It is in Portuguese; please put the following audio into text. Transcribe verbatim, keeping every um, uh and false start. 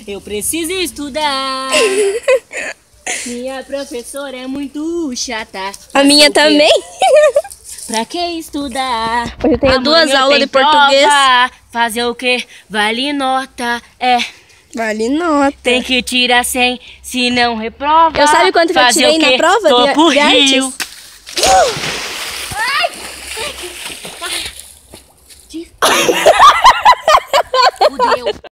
Eu preciso estudar. Minha professora é muito chata. A minha também. Pra que estudar? Hoje eu tenho Amanhã duas aulas tem de português. prova. Fazer o quê? Vale nota. É, Vale nota. tem que tirar cem, se não reprova. Eu sabe quanto que eu Fazer tirei o quê? na prova Tô de, por de Rio. artes? Fudeu.